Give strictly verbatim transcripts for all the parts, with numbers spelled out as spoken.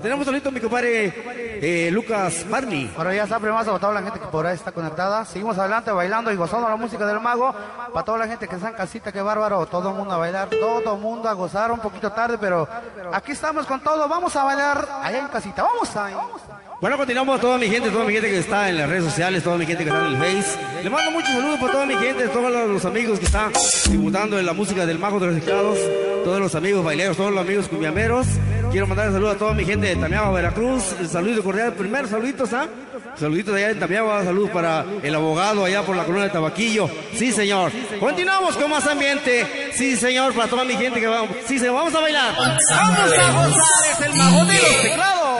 Tenemos solito mi compadre eh, Lucas Marley. Bueno, ya está, primero para toda la gente que por ahí está conectada. Seguimos adelante bailando y gozando la música del mago. Para toda la gente que está en casita, qué bárbaro. Todo el mundo a bailar, todo el mundo a gozar. Un poquito tarde, pero aquí estamos con todo. Vamos a bailar allá en casita. Vamos ahí. Bueno, continuamos toda mi gente, toda mi gente que está en las redes sociales, toda mi gente que está en el Face. Le mando muchos saludos por toda mi gente, todos los amigos que están disfrutando de la música del Mago de los Teclados, todos los amigos baileros, todos los amigos cumbiameros. Quiero mandar un saludo a toda mi gente de Tamiagua, Veracruz. El saludo cordial, primero saluditos, ¿ah? Saluditos de allá en Tamiagua, saludos para el abogado allá por la colonia de Tabaquillo. Sí, señor. Continuamos con más ambiente. Sí, señor, para toda mi gente que vamos. Sí, señor, vamos a bailar. Vamos a gozar, es el Mago de los Teclados.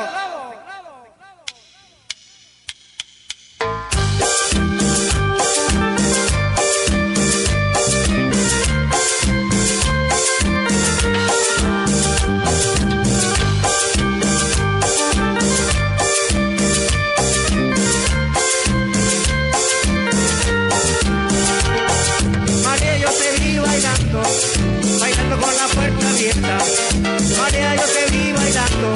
Bailando con la puerta abierta, María, yo te vi bailando.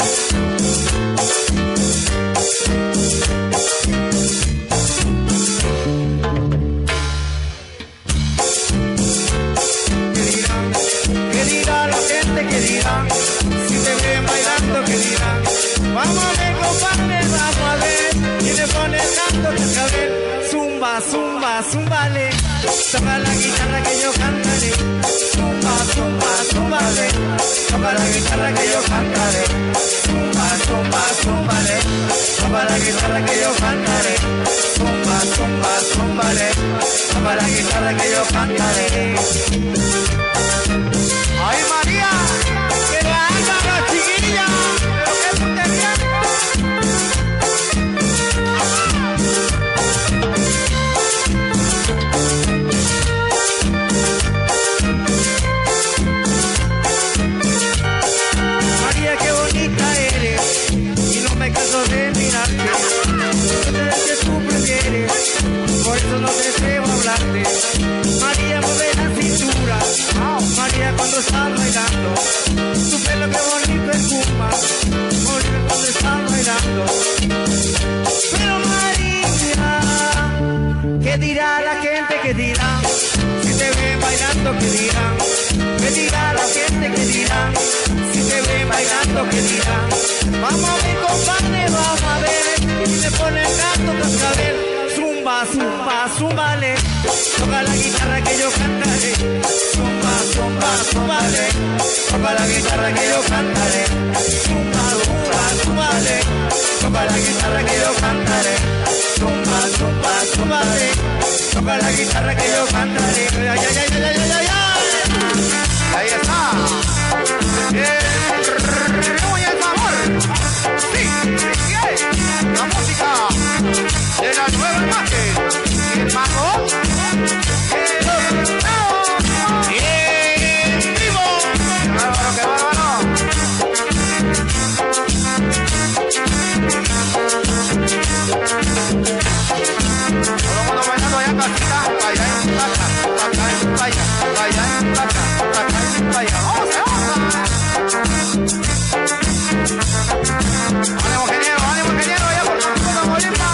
¿Qué dirán? ¿Qué dirá la gente? ¿Qué dirán? Si te ven bailando, ¿qué dirán? Vamos a ver, compadre, vamos a ver. Y le pone el canto que saber. Zumba, zumba, zumbale. Toca la guitarra que yo cantaré. Zumba, zumba, zumbale. Toca la guitarra que yo cantaré. Zumba, zumba, zumbale. Toca la guitarra que yo cantaré. Zumba, zumba, zumbale. Toca la guitarra que yo cantaré. ¡Ay, María! ¡Que le hagan la chiquilla! ¡Pero qué puntería! De mirarte, no sé que tú prefieres, por eso no te atrevo a hablarte. María, mueve la cintura, María, cuando estás bailando, tu pelo que bonito espuma, María, cuando estás bailando. Pero María, ¿qué dirá la gente? ¿Qué dirá? Si te ven bailando, ¿qué dirán? ¿Qué dirá la gente? ¿Qué dirá? Si te ven bailando, ¿qué dirán? Vamos a ver, compadre, vamos a ver. Y si le pone el canto, cascabel. Zumba, zumba, zumbale. Toca la guitarra que yo cantaré. Zumba, zumba, zumbale. Toca la guitarra que yo cantaré. Zumba, zumba, zumbale. Toca la guitarra que yo cantaré. Zumba, zumba, zumbale. Toca la guitarra que yo cantaré. Ay, ay, ay, ay, ay, ay, ay. Ahí está. El ritmo y el sabor. Sí, yeah. La música de la nueva imagen. Y el mago. Y en vivo. ¡Qué bárbaro, qué bárbaro! Todo el mundo bailando allá en casita. Allá en casa, acá en playa, allá en casa, acá en playa. ¡Vamos, vamos! ¡Ánimo, ingeniero! ¡Ánimo, ingeniero! ¡Allá por San Tamaulipas!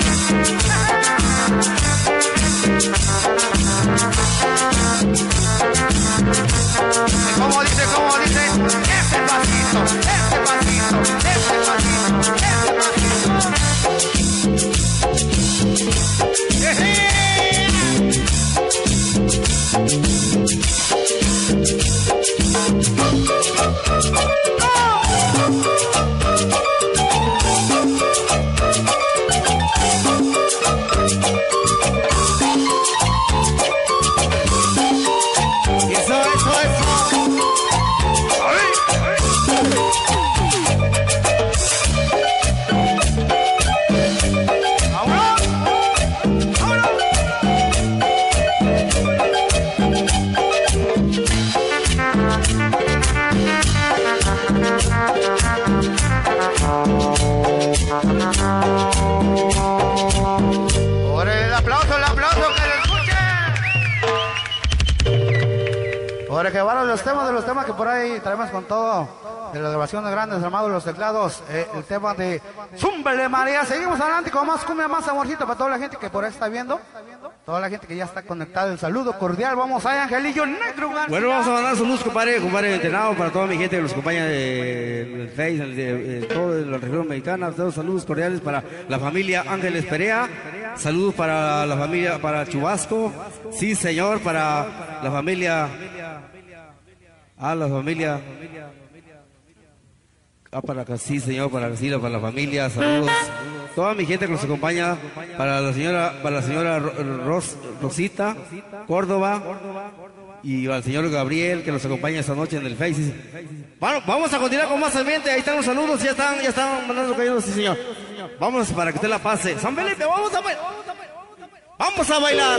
¿Cómo dice? ¿Cómo dice? ¡Ese pasito! ¡Ese pasito! ¡Ese pasito! ¡Ese pasito! Ahora que van los temas de los temas que por ahí traemos con todo. de las grabaciones grandes del Mago de los Teclados, eh, el tema de Zúmbele María. Seguimos adelante con más cumbia, más amorcito para toda la gente que por ahí está viendo, toda la gente que ya está conectada. El saludo cordial, vamos a Angelillo Negro García. Bueno, vamos a mandar saludos, compadre, compadre entrenado, para toda mi gente que nos acompaña en el Face, en, de, en toda la región mexicana. Todos saludos cordiales para la familia Ángeles Perea, saludos para la familia, para Chubasco, sí señor, para la familia, a la familia, ah, para acá, sí señor, para Casilo, para la familia, saludos, toda mi gente que nos acompaña, para la señora, para la señora Ros, Rosita Córdoba, y al señor Gabriel que nos acompaña esta noche en el Face. Bueno, vamos a continuar con más ambiente. Ahí están los saludos, ya están, ya están mandando cayendo, sí señor. Vamos para que usted la pase. San Felipe, vamos a bailar. Vamos a bailar.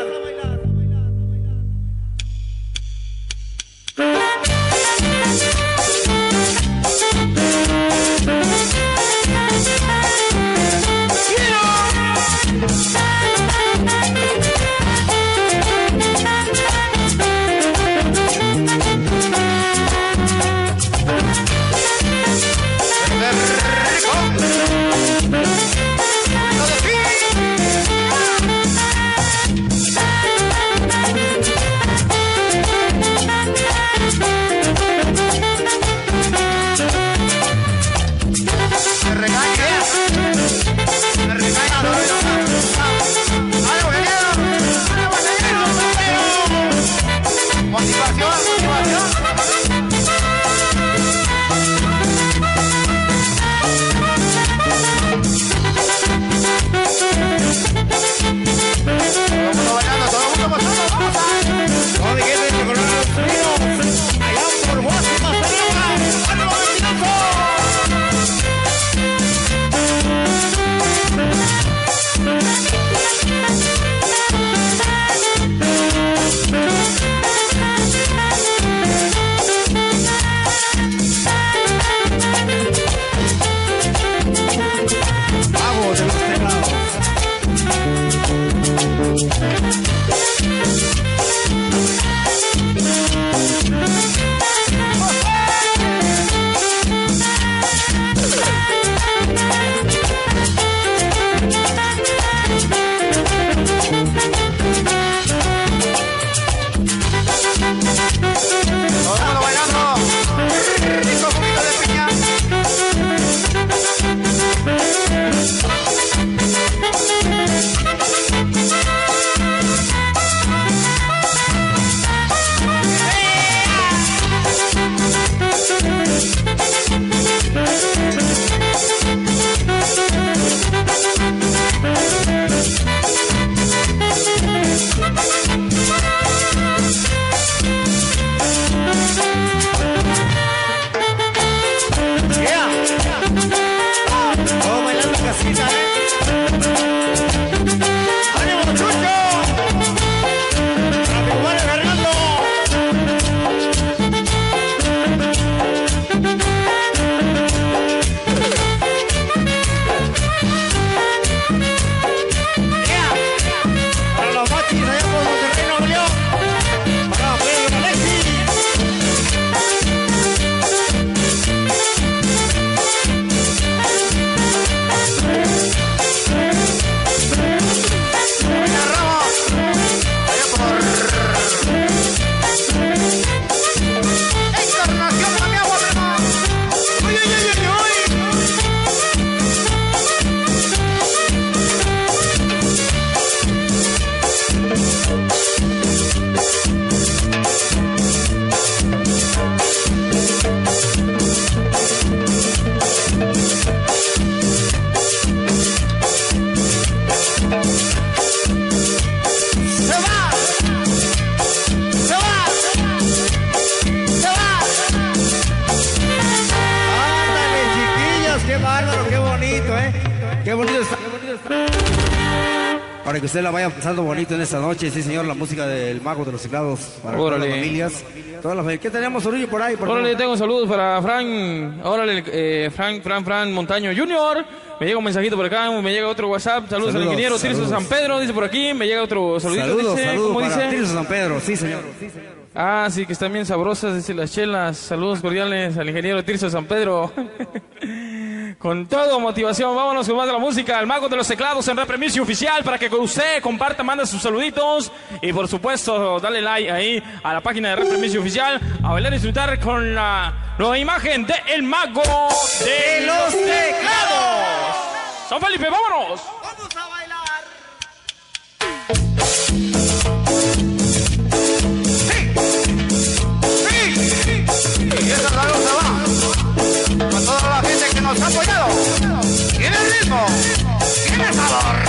Para que usted la vaya pasando bonito en esta noche, sí señor, la música del Mago de los Teclados para todas las familias, todas las familias. ¿Qué tenemos, Orullo, por ahí? Por Órale, tengo saludos para Fran, órale, eh, Fran, Fran, Fran Montaño Junior. Me llega un mensajito por acá, me llega otro WhatsApp. Saludos, saludos al ingeniero Tirso San Pedro, dice por aquí. Me llega otro saludito. Saludos, dice, saludos ¿cómo para dice? Tirso San Pedro, sí señor. Sí, señor. Ah, sí, que están bien sabrosas, dice las chelas. Saludos cordiales al ingeniero Tirso San Pedro. Con todo, motivación, vámonos con más de la música. El mago de los teclados en Repre Music Oficial para que usted comparta, manda sus saluditos. Y por supuesto, dale like ahí a la página de Repre Music Oficial. A bailar y disfrutar con la nueva imagen de El Mago de los Teclados. San Felipe, vámonos. Vamos a bailar. Y esa salud se va para toda la gente que nos ha apoyado. Tiene ritmo, tiene sabor.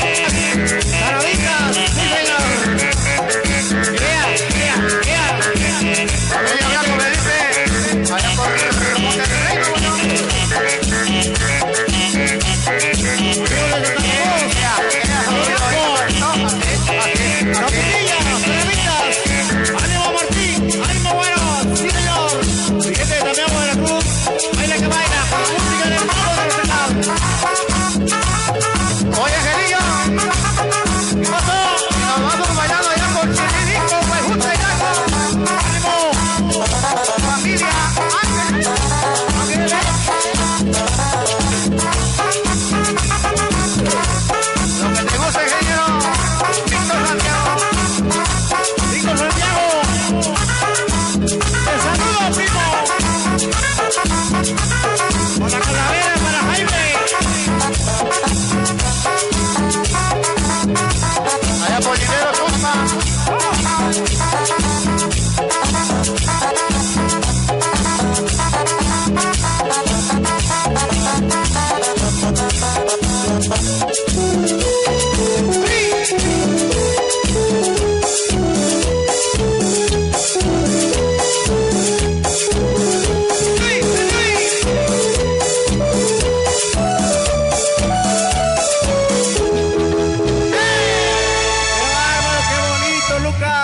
Carabitas, sí señor. Yeah, yeah, yeah.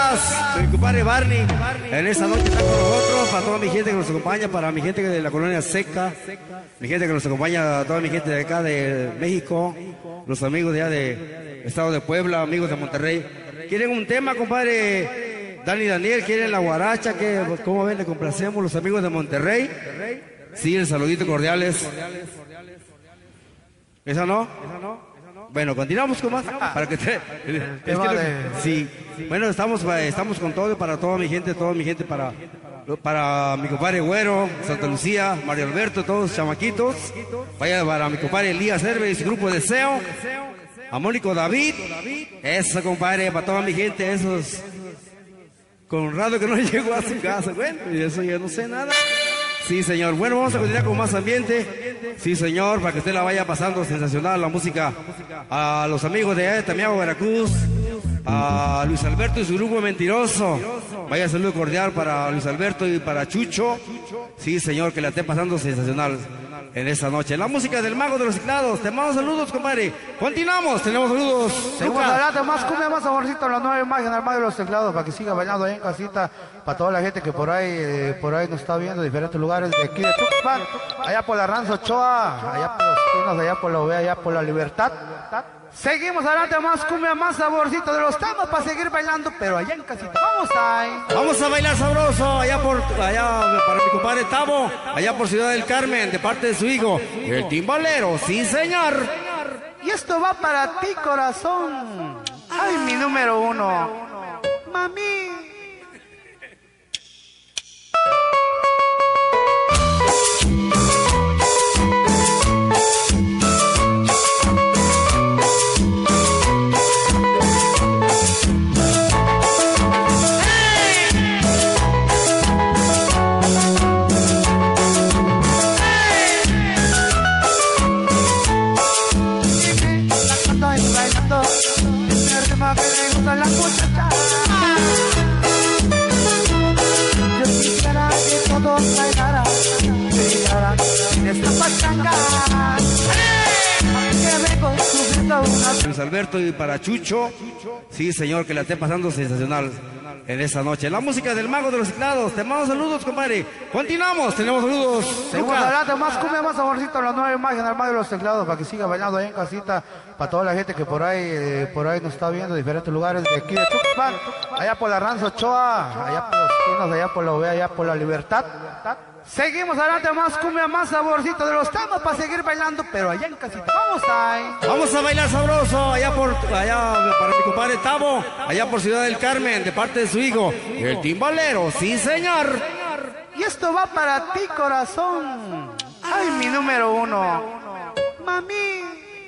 Lucas, mi compadre Barney, en esta noche está con nosotros, para toda mi gente que nos acompaña, para mi gente de la colonia Seca, mi gente que nos acompaña, toda mi gente de acá de México, los amigos de allá de Estado de Puebla, amigos de Monterrey. ¿Quieren un tema, compadre Dani y Daniel? ¿Quieren la guaracha? ¿Qué, ¿Cómo ven? Le complacemos los amigos de Monterrey. Sí, el saludito cordiales. ¿Esa no? ¿Esa no? Bueno, continuamos con más para que te, es que no, sí. Bueno, estamos estamos con todo para toda mi gente, toda mi gente para para mi compadre Güero, Santa Lucía, Mario Alberto, todos los chamaquitos. Vaya para mi compadre Elías Herves, grupo Deseo, a Mónico David, eso compadre, para toda mi gente, esos Conrado que no llegó a su casa, bueno, y eso yo no sé nada. Sí, señor. Bueno, vamos a continuar con más ambiente. Sí, señor, para que usted la vaya pasando sensacional la música. A los amigos de Tamiago, Veracruz, a Luis Alberto y su grupo Mentiroso. Vaya saludo cordial para Luis Alberto y para Chucho. Sí, señor, que la esté pasando sensacional en esta noche. La música del Mago de los Teclados. Te mando saludos, compadre. Continuamos, tenemos saludos. Seguimos adelante, más cumbia, más saborcito, la nueva imagen del Mago de los Teclados, para que siga bailando ahí en casita, para toda la gente que por ahí, eh, por ahí nos está viendo, diferentes lugares de aquí de Tuxpan, allá por la Ranzo Ochoa, allá por los Pinos, allá por la O V E A, allá por la Libertad. Seguimos adelante, más cumbia, más saborcito de los temas para seguir bailando, pero allá en casita. Vamos ahí. Vamos a bailar sabroso, allá por, allá para mi compadre Tavo, allá por Ciudad del Carmen, de parte de su hijo, el timbalero, sí señor. Y esto va para ti, corazón. Ay, mi número uno. Mami. Luis Alberto y para Chucho, sí señor, que la esté pasando sensacional en esta noche. La música del Mago de los Teclados. Te mando saludos, compadre. Continuamos, tenemos saludos. Seguimos adelante, más cumbia, más saborcito, la nueva imagen del Mago de los Teclados, para que siga bailando ahí en casita, para toda la gente que por ahí, eh, por ahí nos está viendo, diferentes lugares de aquí de Tuxpan, allá por la Ranzo Ochoa, allá por los Pinos, allá por la O V E A, allá por la Libertad. Seguimos adelante, más cumbia, más saborcito de los temas para seguir bailando, pero allá en casita. Vamos ahí. Vamos a bailar sabroso, allá por, allá para mi compadre Tavo, allá por Ciudad del Carmen, de parte de su hijo, el timbalero, sí señor. Y esto va para ti, corazón. Ay, mi número uno. Mami.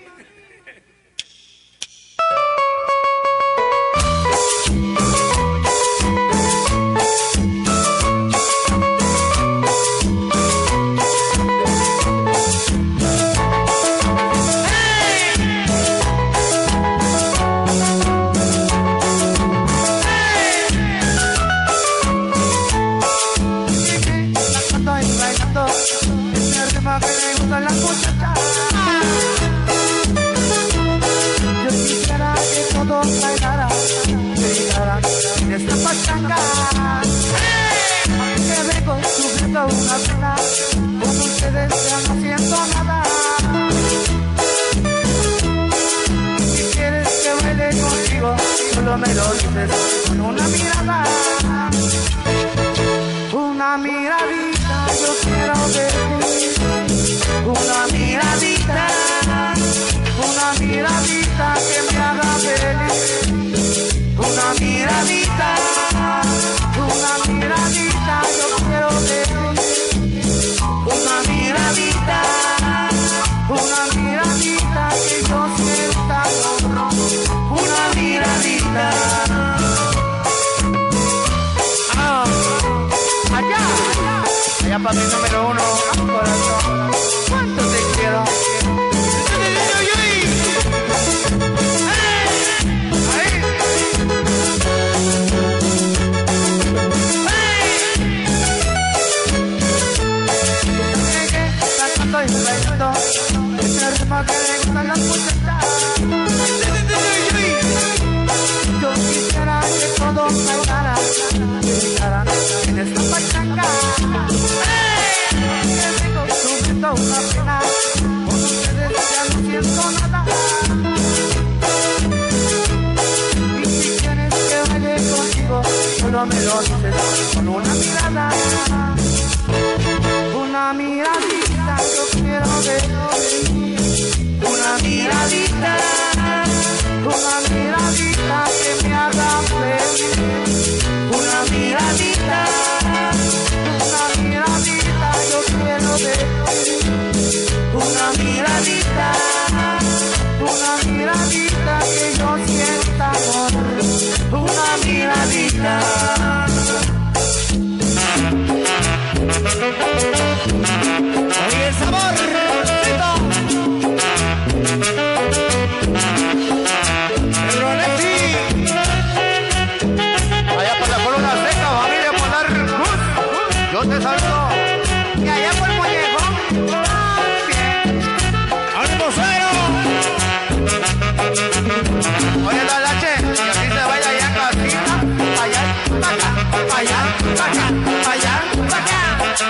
Una pena, con ustedes ya no siento nada. Si quieres que baile contigo, solo me lo dices con una mirada. Una miradita, yo quiero de ti. Una miradita, una miradita que me haga feliz. Una miradita, una miradita, yo quiero de ti. Una miradita, una miradita que yo sienta como una miradita. Ah, allá, allá para mi número uno, corazón. ¿Cuánto te quiero? Ahí. bailara, que bailara en esta pachanga. Que vengo subiendo una pena, con ustedes ya no siento nada. Y si quieres que baile contigo, solo me lo dices con una mirada. Una miradita, yo quiero ver. Una miradita, una miradita que me haga feliz. Una miradita, una miradita, yo quiero ver. Una miradita, una miradita que yo sienta amor. Una miradita. Oye el sabor, el Roletti. Allá por la columna seca, familia Polar Cruz, yo te saludo. Y allá por el Mollejo, también. ¡Ánimo, suero! Oye la lache, y así se vaya allá en casita. Allá, para acá, allá, para acá, allá, para acá.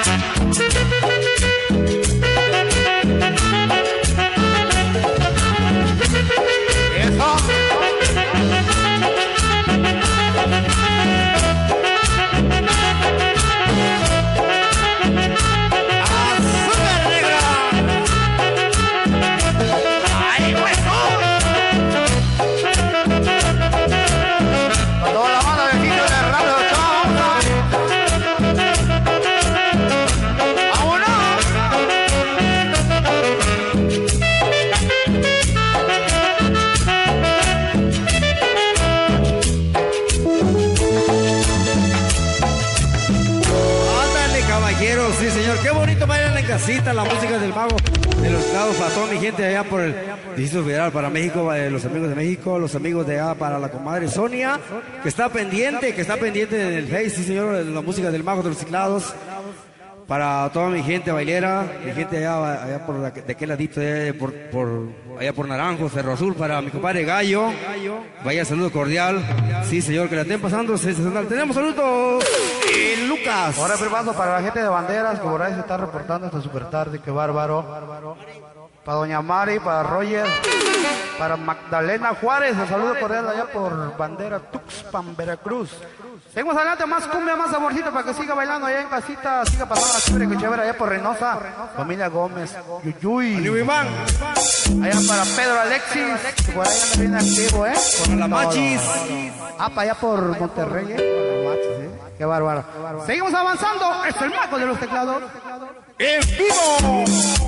Casita, la música del Mago de los Teclados para toda mi gente allá por el Distrito Federal, para México, eh, los amigos de México, los amigos de allá para la comadre Sonia, que está pendiente, que está pendiente del Face, sí señor, la música del Mago de los Teclados, para toda mi gente bailera, mi gente allá, allá por la, de aquel ladito, eh, por, por, allá por Naranjo, Cerro Azul, para mi compadre Gallo, vaya saludo cordial, sí señor, que la estén pasando sensacional. Tenemos saludos, eh, Lucas. Ahora privado para la gente de Banderas, que por ahí se está reportando hasta súper tarde, qué bárbaro. Para doña Mari, para Roger, para Magdalena Juárez, el saludo cordial allá por Bandera Tuxpan, Veracruz. Seguimos adelante, más cumbia, más saborcito para que siga bailando allá en casita, siga pasando la chévere, que chévere allá por Reynosa, familia Gómez, Yuyuy. Allá para Pedro Alexis, que por ahí anda bien activo, ¿eh? Con la Machis. Ah, para allá por Monterrey, ¿eh? Con la Machis, ¿eh? Qué bárbaro. Seguimos avanzando, es el Mago de los Teclados. ¡En vivo!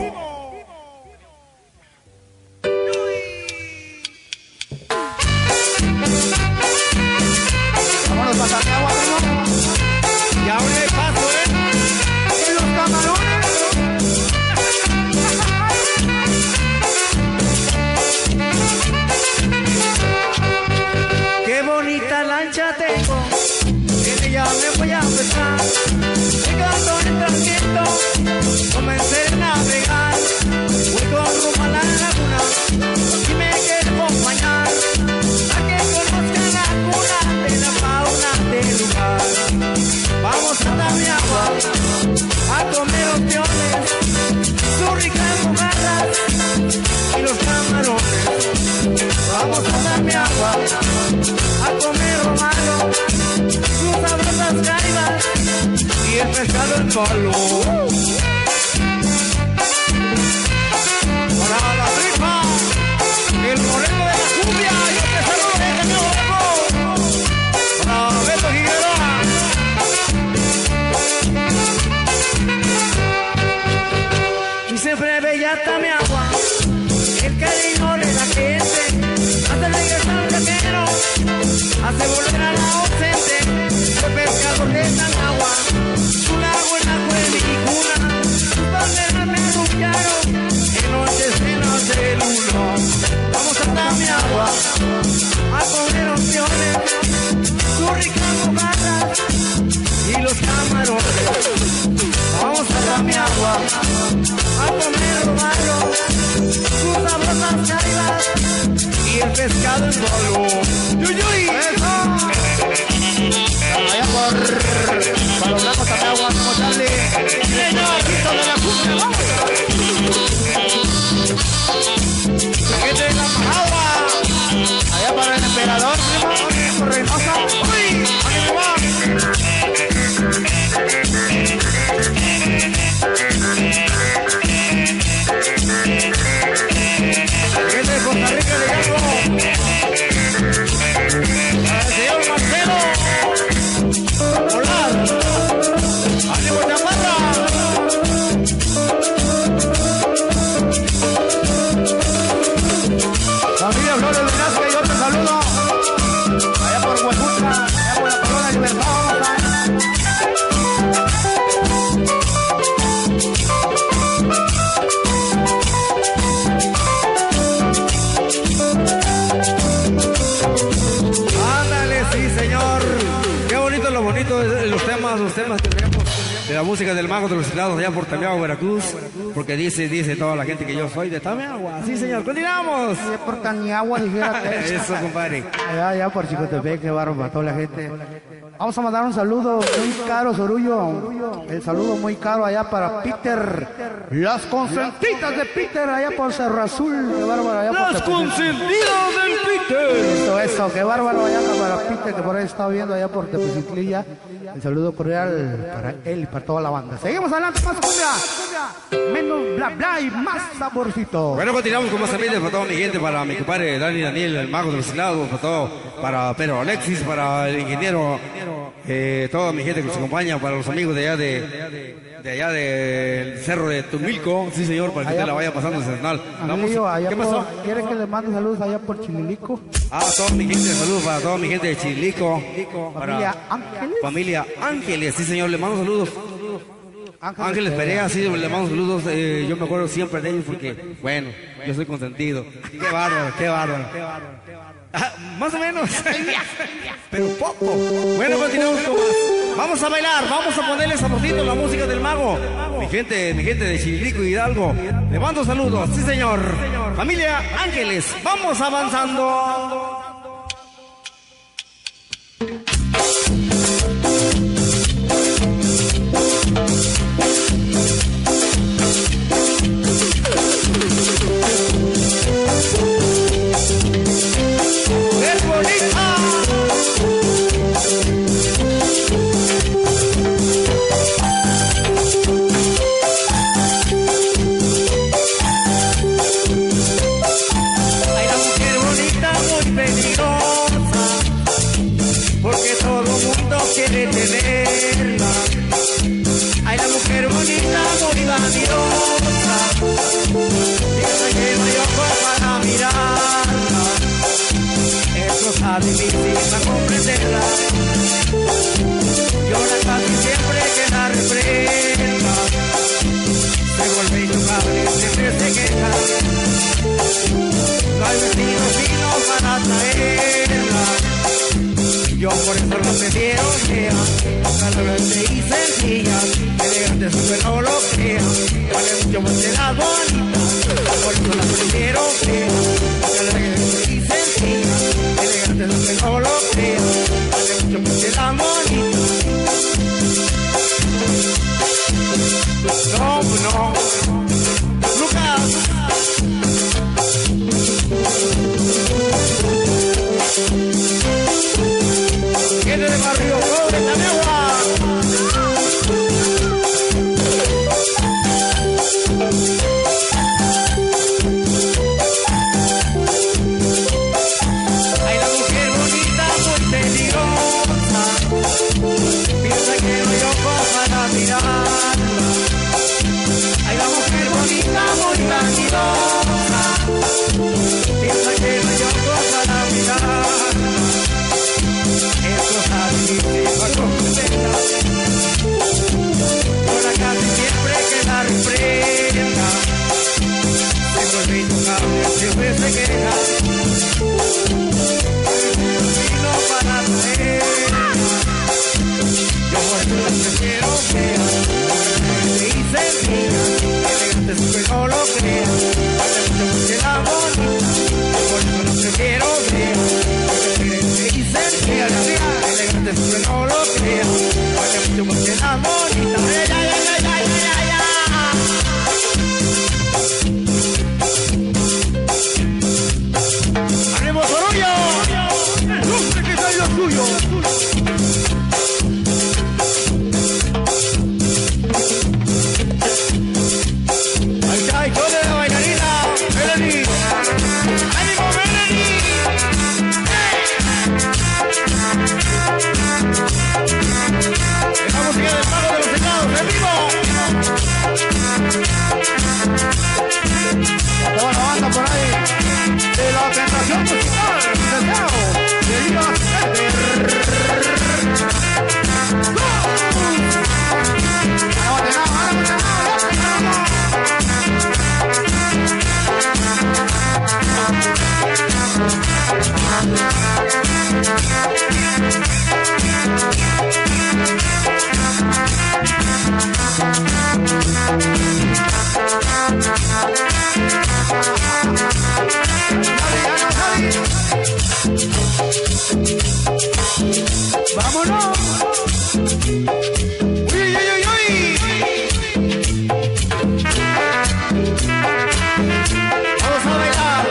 Vámonos a sacar agua, primo. Y ahora hay paso, ¿eh? En los camarones. Qué bonita lancha tengo, en ella me voy a pescar. Llegando en el viento, comencé a navegar. Voy con rumbo a la laguna, y me quiero acompañar. A que conozcan la cuna de la fauna del lugar. Vamos a dar mi agua, a comer opciones, sus ricas mojarras y los camarones. Vamos a dar mi agua, a comer romano, sus sabrosas caibas y el pescado en palo. Para la tripa, el moreno de la cumbia, yo te saludo desde mi huevo. Para Beto Figueroa. Y siempre bellata mi agua, el cariño de la gente, hace regresar al vaquero, hace volver a la ausente, el pescado de San agua, un lago en la cueva y cuna, me arrullaron, en noches llenas de luna. Vamos a dar mi agua, a comer opciones, sus ricas mojarras y los camarones. Vamos a dar mi agua, a comer romano, sus sabrosas caibas y el pescado en palo. ¡Yuyuy! ¡Eso! temas, los temas que tenemos de la música del Mago de los Teclados allá por Tamiagua, Veracruz, porque dice, dice toda la gente que yo soy de Tamiagua. Sí, señor, continuamos. Sí, por Tamiagua, dijera que. Eso, compadre. Allá, allá por Chicotepec, qué barro para toda la gente. Vamos a mandar un saludo muy caro, Sorullo. El saludo muy caro allá para Peter. Las consentitas de Peter allá por Cerro Azul. Qué bárbaro allá por Las consentidas del Peter. Eso, eso, qué bárbaro allá para Peter, que por ahí está viendo allá por Tepecitlilla. El saludo cordial para él y para toda la banda. Seguimos adelante, más cumbia. Menos bla bla y más saborcito. Bueno, continuamos con más amigos para toda mi gente, para mi compadre Dani Daniel, el Mago de los Teclados, para todo, para Pedro Alexis, para el ingeniero, eh, toda mi gente que nos acompaña, para los amigos de allá de, de allá del Cerro de Tumilco, sí señor, para que usted la vaya pasando sensacional. Amigo, allá ¿Qué pasó? por- ¿Quiere que le mande saludos allá por Chililico? Ah, toda mi gente, saludos para toda mi gente de Chilico, Familia para Ángeles. familia Ángeles, sí señor, le mando saludos. Ángeles Perea, sí, le mando saludos, eh, yo me acuerdo siempre de ellos porque, bueno, yo soy consentido. Qué bárbaro, qué bárbaro. Ah, más o menos, pero poco. Bueno, continuamos con más. Vamos a bailar, vamos a ponerle saborcito la música del Mago. Mi gente, mi gente de Chilico y Hidalgo, le mando saludos, sí señor. Familia Ángeles, vamos avanzando. ¡Es bonita! Hay una mujer bonita muy peligrosa, porque todo mundo quiere tenerla. Hay una mujer bonita muy valiosa, piensa que no hay ojos para mirarla. Es cosa difícil para comprenderla. Llora casi siempre que la reprenda. Se vuelve intocable, siempre se queja. No hay vecinos finos para traerla. Yo por eso la prefiero fea, calorante y sencilla, elegante su pero lo crea, vale mucho más que la bonita. Por eso la prefiero fea, calorante y sencilla, elegante su pero lo crea, vale mucho más que la bonita. No, no, Lucas. Viene de barrio pobre, Tamiagua. Hay una mujer bonita muy peligrosa, piensa que no hay ojos para mirarla. Hay una mujer bonita muy vanidosa, piensa que no hay ojos para mirarla. Eso es difícil para comprenderla. Ahora casi siempre que la reprenda, se vuelve intocable, siempre se queja. Vino para traerla. Yo por eso la prefiero fea, y sencilla, elegante su que no lo crea, vale mucho más que la bonita. Yo por eso la prefiero fea, y sencilla, elegante su que no lo crea, vale mucho más que la bonita. Ay, ay, ay, ay, ay, ay, ay. ¡Ánimo, Sorullo! ¡Lumbre que soy lo suyo! Ahí está, y de la bailarina, Melanie. ¡Ánimo, Melanie! ¡Eh! La música del Mago de los Teclados, en vivo. Uy, uy, uy, uy. Vamos a bailar.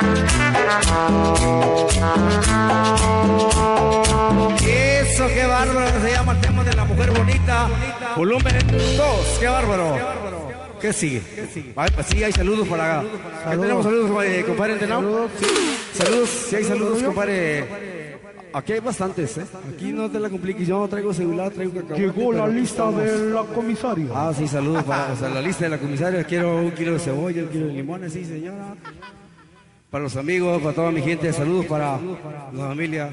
Eso, qué bárbaro, se llama el tema de la mujer bonita. Volumen dos, qué bárbaro. ¿Qué sigue? Ay, pues sí, hay saludos para acá. ¿Qué tenemos saludos, eh, compadre Entenao? Sí. Saludos, sí hay saludos, compadre. Aquí hay bastantes, ¿eh? Aquí no te la compliques, yo no traigo celular, traigo cacahuate. Llegó la lista de la comisaria. Ah, sí, saludos para o sea, la lista de la comisaria. Quiero un kilo de cebolla, un kilo de limones, sí, señora. Para los amigos, para toda mi gente, saludos para la familia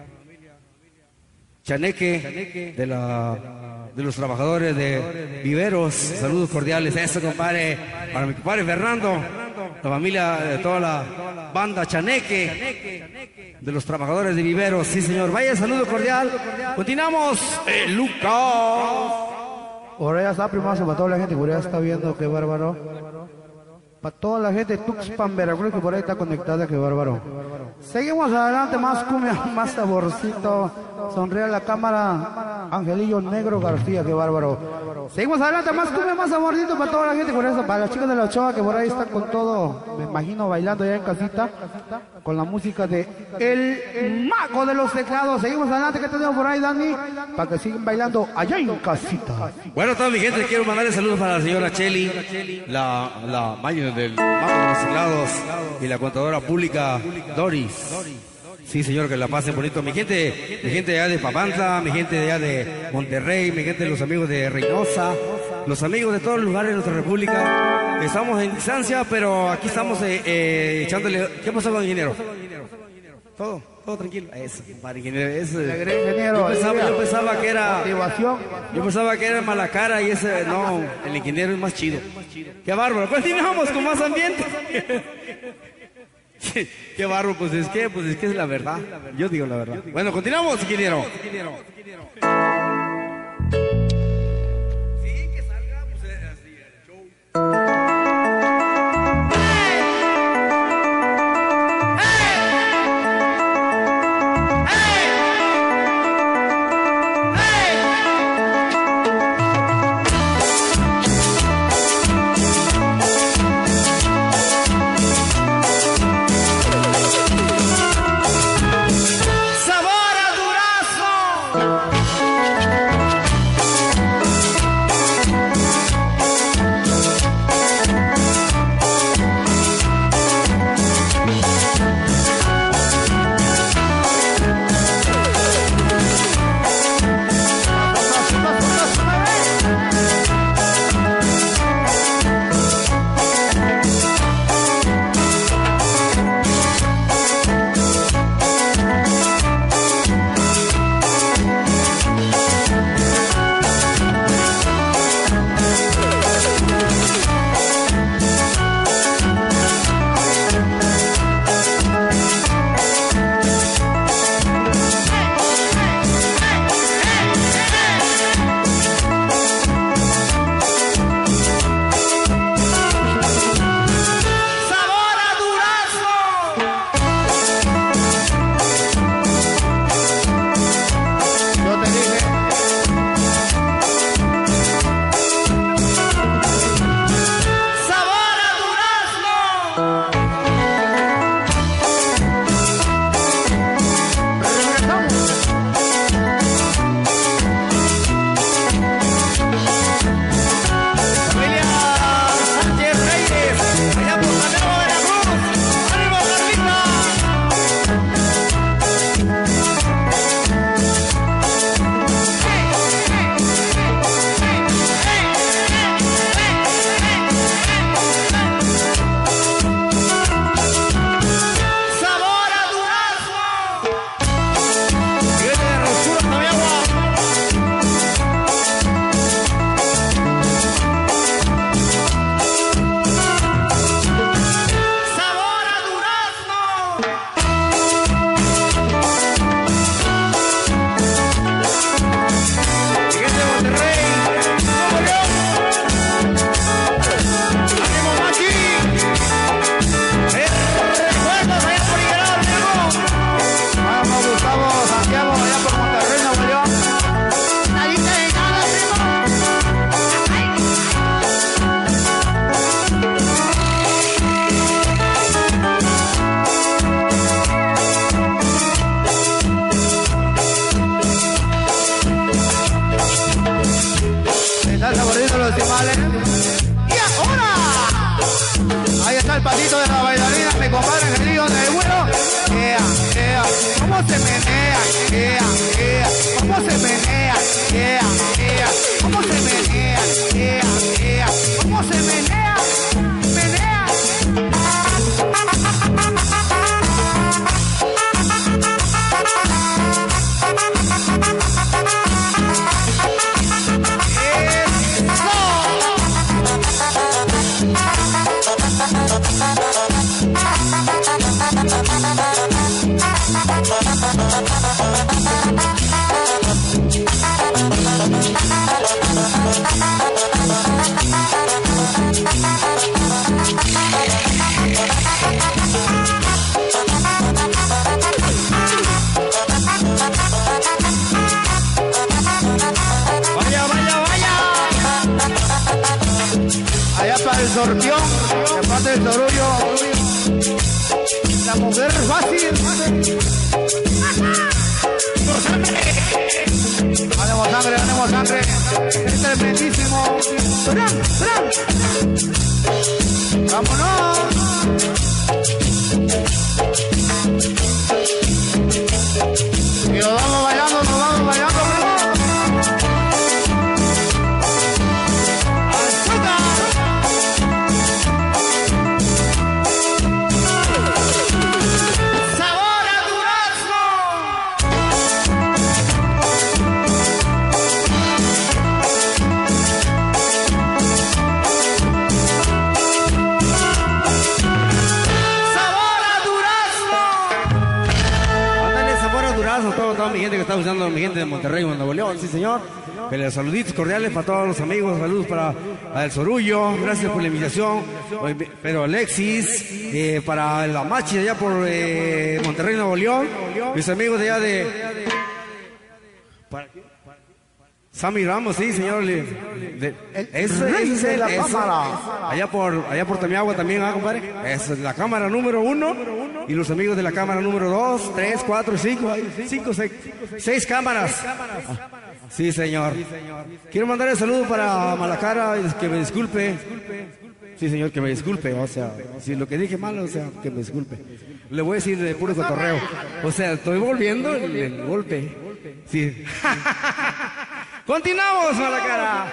Chaneque, de la... de los trabajadores de Viveros, saludos cordiales, eso compadre, para mi compadre Fernando, la familia de toda la banda Chaneque, de los trabajadores de Viveros, sí señor, vaya saludo cordial, continuamos, eh, Lucas. Por allá está, primazo, para toda la gente que por allá está viendo, qué bárbaro. Para toda la gente de Tuxpan, Veracruz, que por ahí está conectada, qué bárbaro. Seguimos adelante, más cumbia, más saborcito. Sonríe a la cámara, Angelillo Negro García, qué bárbaro. Seguimos adelante, más cumbia, más saborcito para toda la gente, por eso, para las chicas de la Ochoa, que por ahí están con todo, me imagino, bailando ya en casita, con la música de El Mago de los Teclados. Seguimos adelante, ¿qué tenemos por ahí, Dani? Para que sigan bailando allá en casita. Bueno, toda mi gente, quiero mandarle saludos para la señora Cheli, la, la mayor del Mago de los Teclados y la contadora pública Doris. Sí, señor, que la pasen bonito. Mi gente, mi gente de allá de Papantla, mi gente de allá de Monterrey, mi gente de los amigos de Reynosa, los amigos de todos los lugares de nuestra república. Estamos en distancia, pero aquí estamos eh, eh, echándole... ¿Qué pasó con el ingeniero? Todo, todo tranquilo. Eso, compadre, ingeniero. Eso. Yo pensaba, yo pensaba que era... Motivación. Yo pensaba que era mala cara y ese... No, el ingeniero es más chido. ¡Qué bárbaro! Continuamos con más ambiente. Qué barro, pues es que, pues es que es la verdad. Yo digo la verdad. Bueno, continuamos, ingeniero. Sí, que salga, pues así, el show. ¡Sabor a Durazno! pasito de la bailarina, mi compadre Angelillo del Güero. Ea, ea, ¿cómo se menea? Ea, ea, ¿cómo se menea? Ea, ea, ¿cómo se menea? Ea, ea, ¿cómo se menea? Menea. El sorpión, de parte del sorullo, la mujer fácil. Ánimo sangre, ánimo sangre, es tremendísimo. ¡Tran, tran! ¡Vámonos! Y nos vamos bailando, nos vamos bailando, primo. Toda mi gente que está usando, mi gente de Monterrey, Nuevo León, sí señor. Que les saluditos cordiales para todos los amigos, saludos para, para el Sorullo, gracias por la invitación. Pero Alexis, eh, para la Machi allá por eh, Monterrey, Nuevo León, mis amigos de allá de... ¿Para qué? Sammy Ramos, sí, señor. De, de, ese, ese es el, la ese, cámara. Allá por, allá por Tamiagua también, ¿ah, compadre? Esa es la cámara número uno. Y los amigos de la cámara número dos, tres, cuatro, cinco, cinco, seis, seis cámaras. Ah, sí, señor. Quiero mandar el saludo para Malacara, que me disculpe. Sí, señor, que me disculpe. O sea, si lo que dije mal, o sea, que me disculpe. Le voy a decir de puro cotorreo. O sea, estoy volviendo el, el golpe. Sí. Continuamos, Malacara.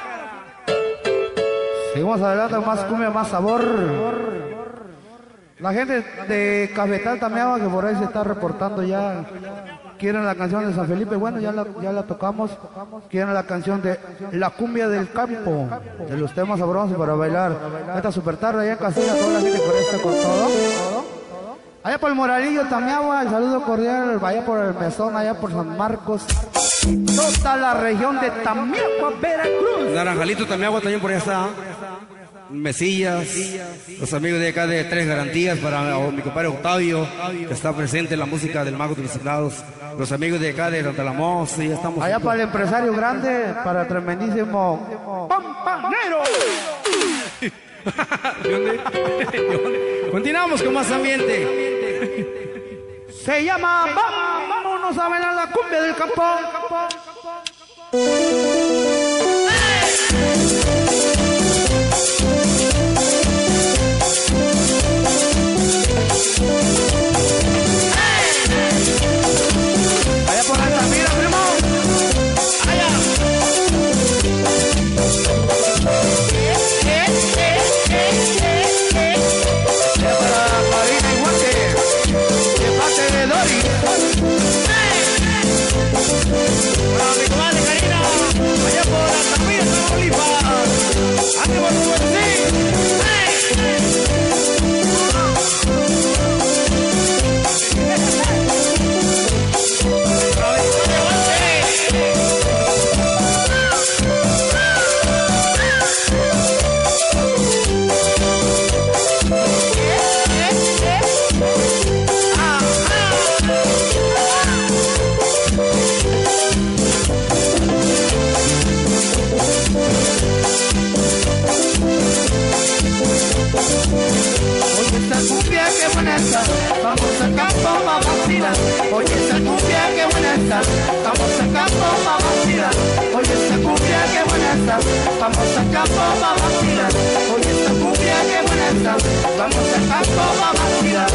Seguimos adelante, más cumbia, más sabor. La gente de Cafetal Tamiagua, que por ahí se está reportando ya, quieren la canción de San Felipe. Bueno, ya la, ya la tocamos. Quieren la canción de La Cumbia del Campo, de los temas sabrosos para bailar. Esta super tarde allá en Casilla, toda la gente por este con todo. Allá por el Moralillo Tamiagua, el saludo cordial. Allá por el Mesón, allá por San Marcos. Toda la región de Tamiagua, Veracruz. Naranjalito Tamiagua también por allá está. Mesillas, los amigos de acá de Tres Garantías, para oh, mi compadre Octavio, que está presente en la música del Mago de los Teclados, los amigos de acá de Rantalamós, ya estamos. Allá para el empresario grande, para el tremendísimo Pampanero. Continuamos con más ambiente. Se llama Vámonos a bailar la cumbia del campo. Allá por Altamira, primo. Allá. Eh, eh, eh, eh, eh. Allá para Marina y Guante, de parte de Dori. Para mi comadre Karina, allá por Altamira, Tamaulipas. Ánimo, sí. Vamos al campo, mamacita. Oye, esa cumbia que buena está. Vamos al campo, mamacita. Oye, esa cumbia que buena está. Vamos al campo, mamacita. Oye, esa cumbia que buena estar, vamos al campo a vacilar.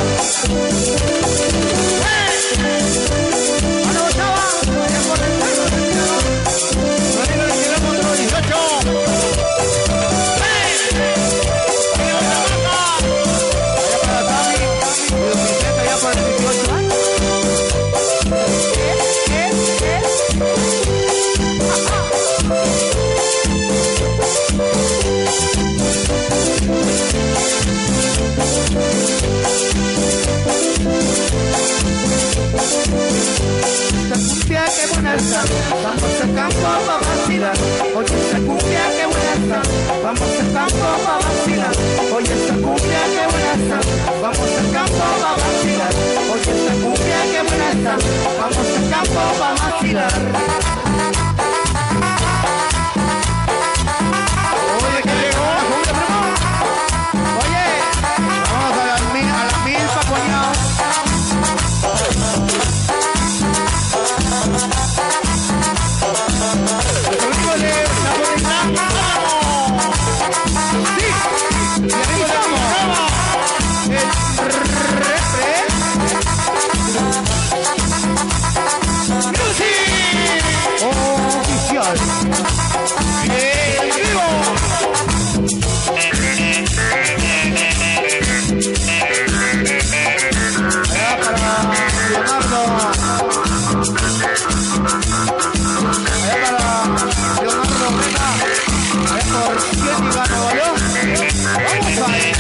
¡Bueno, chava! ¡Vaya por el cerro del cielo! ¡Venga el kilómetro dieciocho! ¡Ven! ¡Venga la vaca! Allá para Tami, Dios Vicente, allá para el dieciocho. ¿Qué? ¿Qué? ¿Qué? Esta cumbia que buena está, vamos al campo a vacilar. Oye esta cumbia que buena está, vamos al campo a vacilar. Oye esta cumbia que buena está, vamos al campo a vacilar. Oye esta cumbia que buena está, vamos al campo a vacilar. Oye, que llegó la cumbia, primo. Oye, vamos a la mil, a la milpa, coñado. Oficial. Bien vivo. Allá para Leonardo. Allá para Leonardo Mena. Allá por Ciética, Nuevo León. Vamos a ver.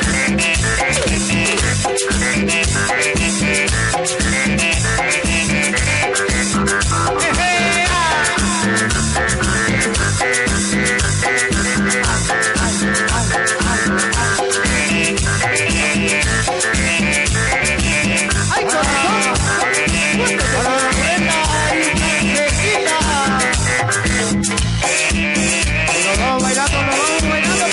¡Ay, corazón! ¡Para la buena! ¡Ay, chiquita! Nos vamos bailando, nos vamos bailando,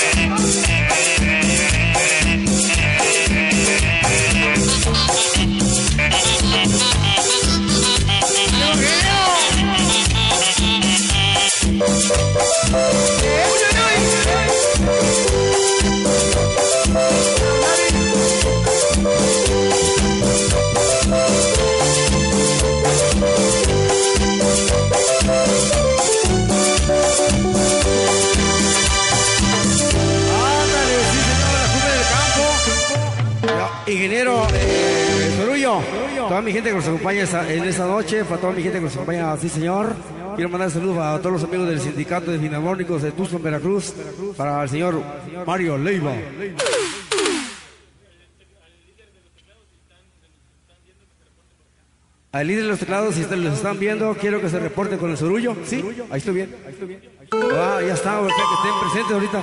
Ingeniero eh, Sorullo, toda mi gente que nos acompaña esta, en esta noche, para toda mi gente que nos acompaña, sí señor, quiero mandar saludos a todos los amigos del sindicato de filarmónicos de Tucson, Veracruz, para el señor Mario Leiva. Al líder de los teclados, si ustedes los están viendo, quiero que se reporte con el Sorullo. Sí, ahí estoy bien. Ah, ya está, o sea, que estén presentes ahorita.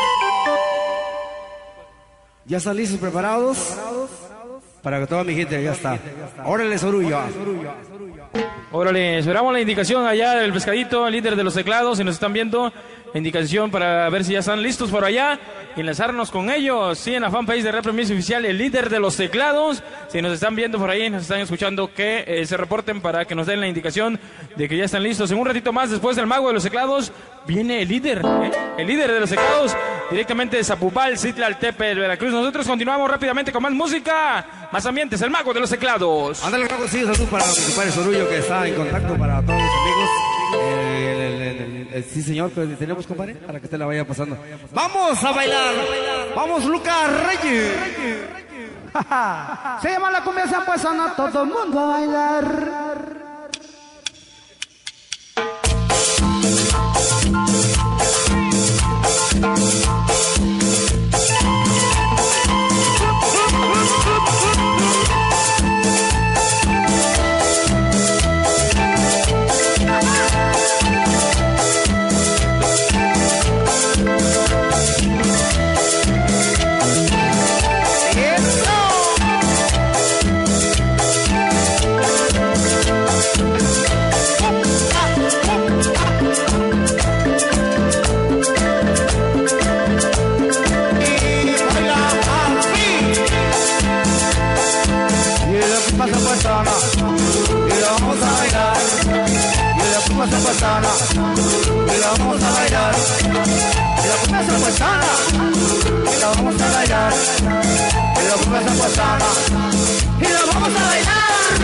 ¿Ya están listos, preparados? Para que toda mi gente ya está. Órale, Sorullo. Órale, esperamos la indicación allá del pescadito, el líder de los teclados, si nos están viendo, la indicación para ver si ya están listos por allá y enlazarnos con ellos. Sí, en la fanpage de Repremis Oficial, el líder de los teclados, si nos están viendo por ahí, nos están escuchando, que eh, se reporten para que nos den la indicación de que ya están listos. En un ratito más, después del mago de los teclados, viene el líder, ¿eh? el líder de los teclados, directamente de Zapupal, Citlaltépetl, Veracruz. Nosotros continuamos rápidamente con más música, más ambientes, el mago de los teclados. Ándale, mago, sí, salud para mi compadre Sorullo, que está en contacto, para todos los amigos. Eh, el, el, el, el, el, sí, señor, que tenemos, compadre, para que usted la vaya pasando. ¡Vamos a bailar! ¡Vamos, Lucas Reyes! Se llama la cumbia, se han puesto a todo el mundo a bailar. cumbia zapuestana y la vamos a bailar. Y la cumbia zapuestana y la vamos a bailar. Y la cumbia zapuestana y la vamos a bailar.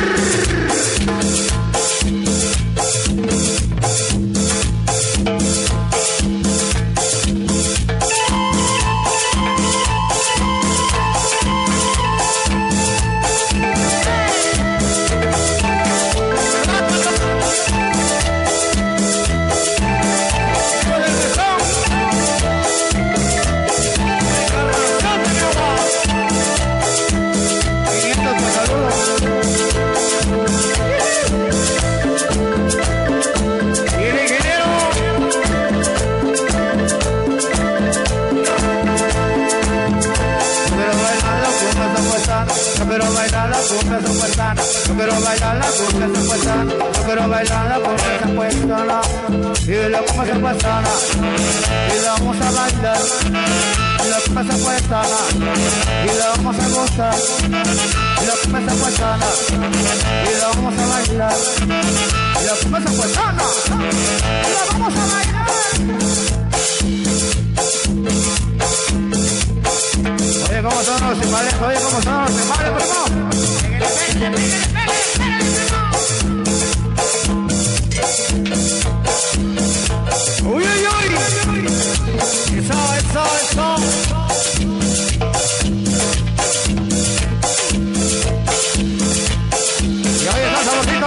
Pero bailar la cumbia zapuestana, yo quiero bailar la cumbia zapuestana, yo quiero bailar la cumbia zapuestana, y la cumbia zapuestana, y la vamos a bailar, y la cumbia zapuestana, y la vamos a gozar, y la cumbia zapuestana, y la vamos a bailar, y la cumbia zapuestana, y la vamos a bailar. Oye, ¿cómo son los timbales? Oye, ¿cómo son los timbales, primo? Uy, uy, uy. Eso, eso, eso. Y ahí está, saborcito.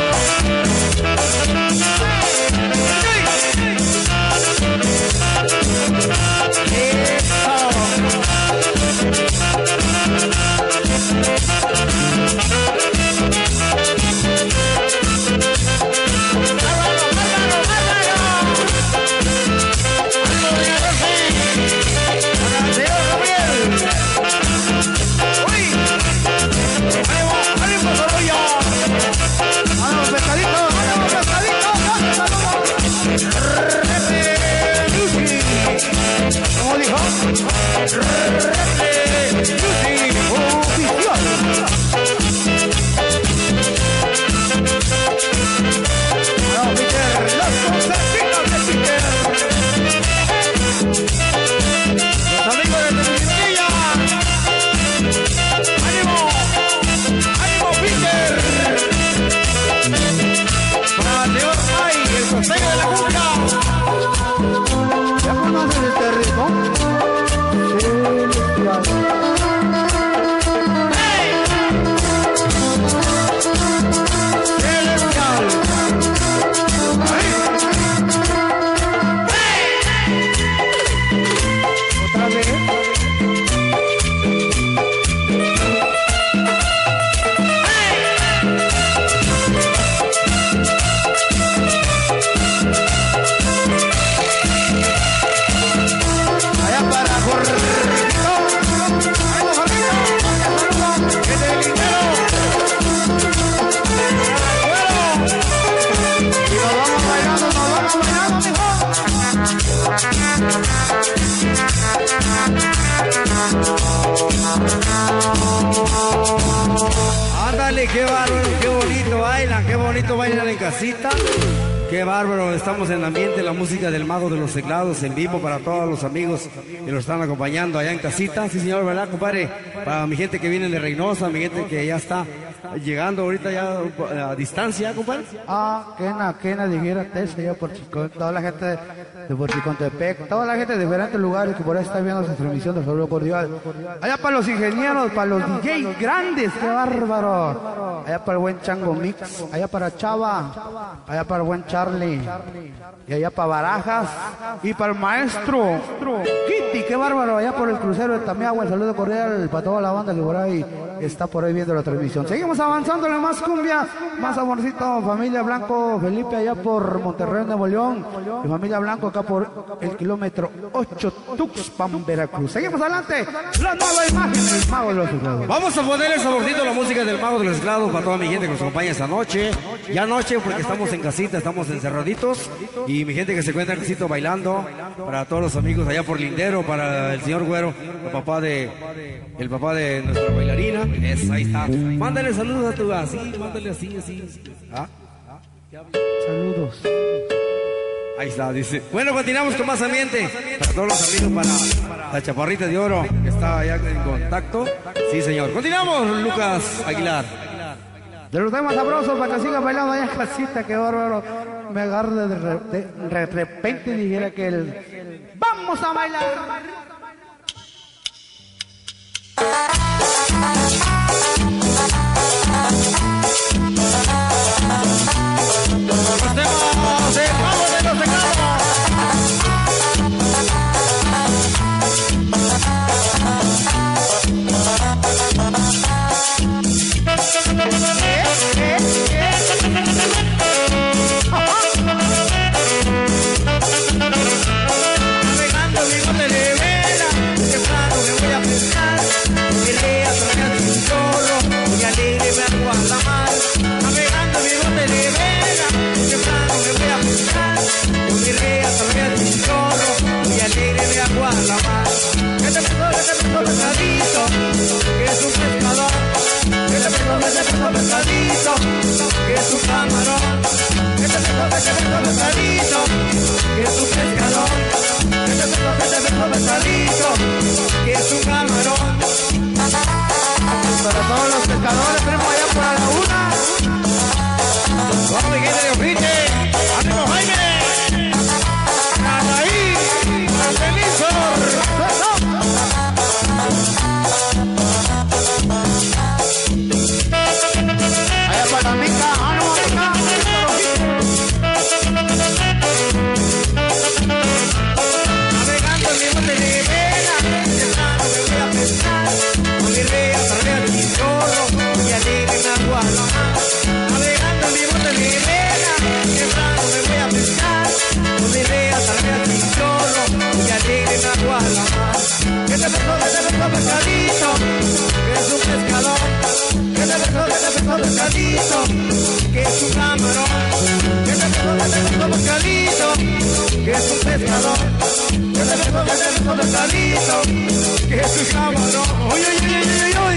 Ándale, qué bárbaro, qué bonito bailan, qué bonito bailan en casita. Qué bárbaro, estamos en el ambiente, la música del Mago de los Teclados en vivo para todos los amigos que nos están acompañando allá en casita. Sí, señor, ¿verdad, compadre? Para mi gente que viene de Reynosa, mi gente que ya está llegando ahorita ya a distancia, compadre. Ah, quena, quena, dijera Tessa, ya por Chicón, toda la gente de por Chicontepec, toda la gente de diferentes lugares que por ahí está viendo esa transmisión de saludo cordial. Allá para los ingenieros, para los D Js grandes, qué bárbaro. Allá para el buen Chango Mix, allá para Chava, allá para el buen Charlie, y allá para Barajas, y para el maestro Kitty, qué bárbaro, allá por el crucero de Tamiagua, el saludo cordial para toda la banda que por ahí está por ahí viendo la transmisión. Seguimos avanzando en más cumbia, más amorcito, familia Blanco, Felipe allá por Monterrey, Nuevo León, y familia Blanco acá por el kilómetro ocho, Tuxpan, Veracruz. Seguimos adelante, la nueva imagen del Mago de los Teclados. Vamos a poner el saborcito, la música del Mago de los Teclados para toda mi gente que nos acompaña esta noche. Ya noche porque estamos en casita, estamos encerraditos, y mi gente que se encuentra en casita bailando, para todos los amigos allá por Lindero, para el señor Güero, el papá de, el papá de nuestra bailarina. Es, ahí está. Mándale saludos a tu así, mándale así, así. ¿Ah? Saludos. Ahí está, dice. Bueno, continuamos con más ambiente. Para todos los amigos, para la Chaparrita de Oro, que está allá en contacto. Sí, señor. Continuamos, Lucas Aguilar. De los temas sabrosos para que siga bailando allá en casita, qué bárbaro. Me agarra de, re, de, de repente y dijera que el... ¡Vamos a bailar! Los temas de Mago de los Teclados. Navegando mi bote de vela, temprano me voy a pescar. Iré a traer un chorro, muy alegre me hago a la mar. Navegando mi bote de vela, temprano me voy a pescar. Iré a traer un chorro, muy alegre me hago a la mar. Que te pesó, que te pesó pescadito, que es un pescador. Que te pesó, que te pesó pescadito, que es un camarón. Que te pesó, que te pesó pescadito, que es un pescador. Que te pesó, que te pesó pescadito, que es un camarón. Para todos los pescadores, tenemos allá por la laguna. Vamos, mi gente de Ofiche, ánimo Jaime, Nataí, Antelisor. Allá para la mica, ánimo mica. Navegando en mi bote de vela, temprano me voy a pescar. Con mi rea, traer mi chorro, y alegre en agua la mar. Navegando en mi bote de vela, temprano me voy a pescar. Con mi rea, traer mi chorro, y alegre en agua la mar. Que te pesó, que te pesó pescadito, que es un pescador. Que te pesó, que te pesó pescadito, que es un camarón. Que te pesó, que te pesó pescadito, que es un pescador. Que te pesó, que te pesó pescadito, que es un camarón. Uy, uy, uy, uy, uy,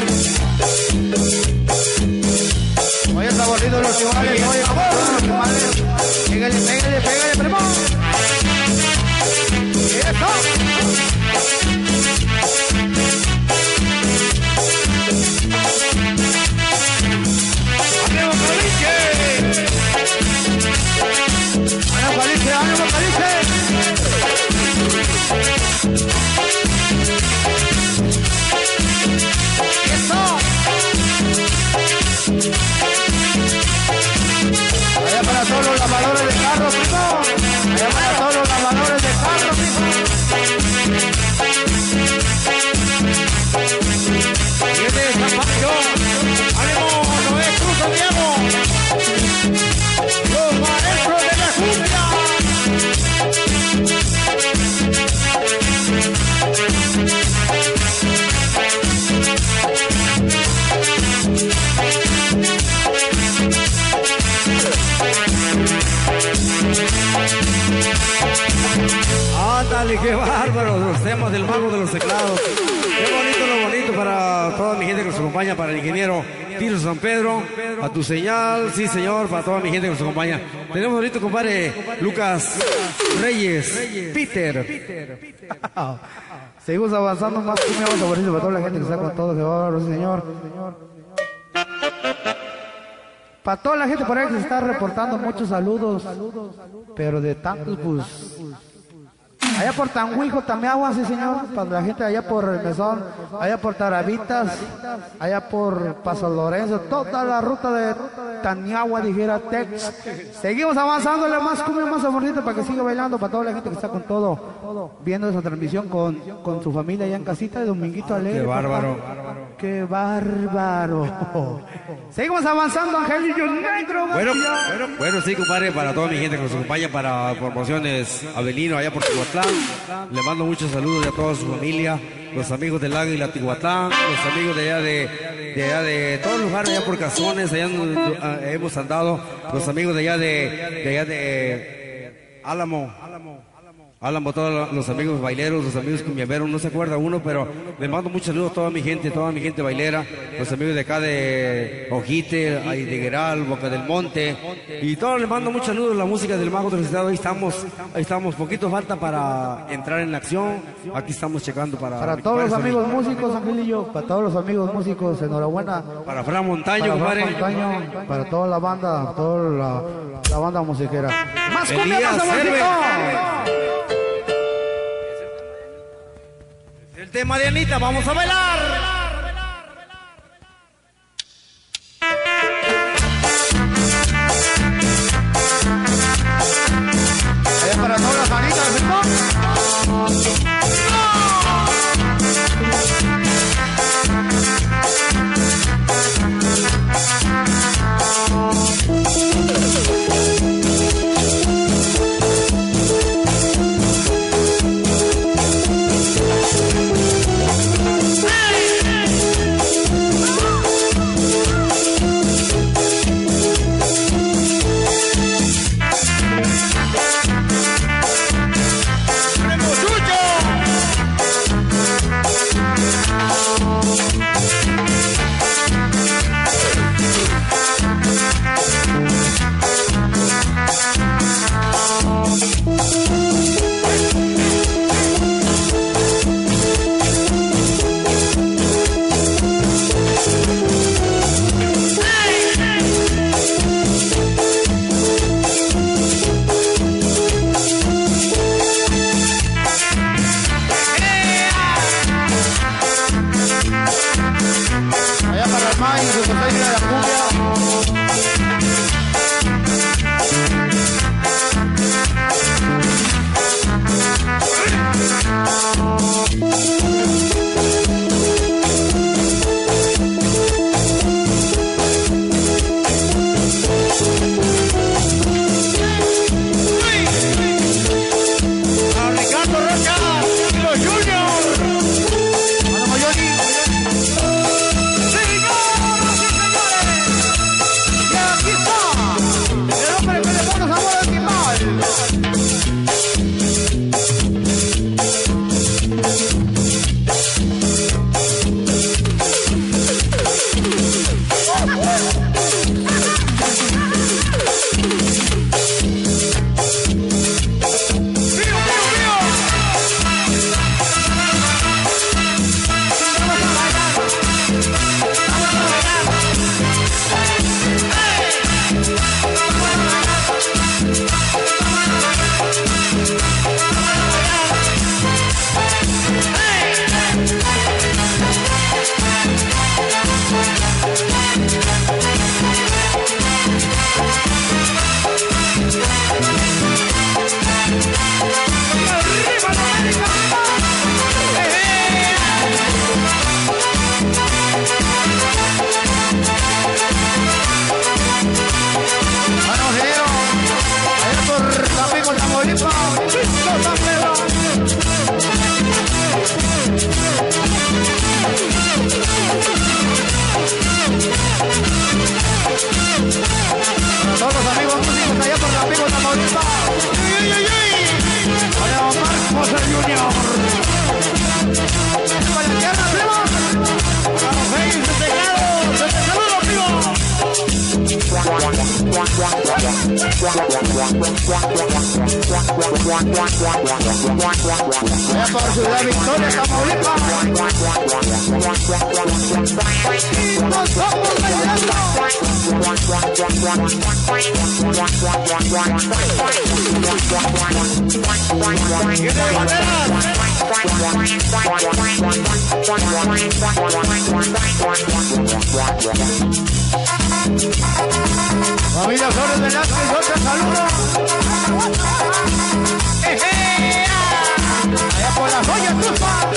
uy. Oye, está bonito los iguales, oye, ¿cómo son los iguales? Pégale, pégale, pégale, primo. Eso. ¡Ánimo, Caliche! ¡Ánimo, Caliche, ánimo, Caliche! ¡Eso! Allá para todos los lavadores de carro, primo. Allá para todos los lavadores de carro, primo. ¡Viene San Pancho! ¡Ánimo, Noé Cruz Santiago! ¡Los maestros de la cumbia! Ándale, qué bárbaro, los temas del Mago de los Teclados. Qué bonito, lo bonito para toda mi gente que nos acompaña, para el ingeniero Tirso San Pedro, a tu señal, sí señor, para toda mi gente que nos acompaña. Tenemos ahorita, compadre, Lucas Reyes, Peter. Seguimos avanzando más que mi favorito para toda la gente que está con todo, que bárbaro, señor. Para toda la gente por ahí que se está reportando, muchos saludos, pero de tantos, pues... Allá por Tanguijo, Tameagua, sí señor, para la gente allá por el Mesón, allá por Tarabitas, allá por Paso Lorenzo, toda la ruta de Taniagua, dijera Tex. Seguimos avanzándole más cumbia, más saborcito para que siga bailando, para toda la gente que está con todo, viendo esa transmisión con, con su familia allá en casita de Dominguito Alegre. Qué bárbaro. Papá. Qué bárbaro. Seguimos avanzando, Angelillo Negro. Bueno, bueno, bueno, sí, compadre, para toda mi gente que nos acompaña para promociones Avelino, allá por Tihuatlán. Le mando muchos saludos a toda su familia, los amigos del Águila Tihuatlán, los amigos de allá de, de allá de todos los lugares, allá por Cazones, allá uh, hemos andado, los amigos de allá de, de allá de Álamo, Hablan por todos los amigos baileros, los amigos cumbiamberos, no se acuerda uno, pero les mando muchos saludos a toda mi gente, toda mi gente bailera, los amigos de acá de Ojite, ahí de Gueral, Boca del Monte, y todos les mando muchos saludos, la música del Mago de los Estados, ahí estamos, ahí estamos, poquito falta para entrar en la acción, aquí estamos checando para... Para todos los amigos músicos, Angelillo, para todos los amigos músicos, enhorabuena. Para Fran Montaño, para compadre. Fran Montaño, para toda la banda, toda la, la banda musiquera. ¡Más cumbia, Elías más Cerve. amorcito! El tema de Anita, vamos a bailar. Allá para todas las anitas, ¿no? Por Ciudad Victoria, Tamaulipas. Nos vamos bailando. ¡Viene banderas! Familia Flores Velázquez, yo te saludo. ¡Eje! Allá por las ollas, trufa.